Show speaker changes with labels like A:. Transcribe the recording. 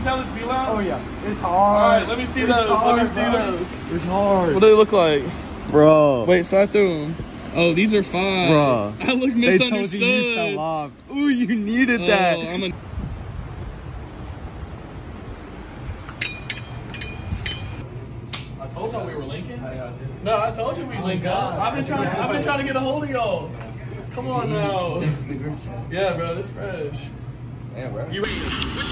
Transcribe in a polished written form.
A: tell it's V-Line?
B: Oh yeah, it's hard.
A: All right, let me see those. Let me see those.
B: It's hard.
A: What do they look like?
B: Bro.
A: Wait, slide through them. Oh, these are fine.
B: Bro.
A: I look
B: They
A: misunderstood.
B: told you fell off. Ooh, you needed that.
A: I told y'all we were linking. No, I told you we link up. I've been trying to get a hold of y'all. Come on now. Yeah, bro, it's fresh.
B: Yeah, bro.
A: You ready?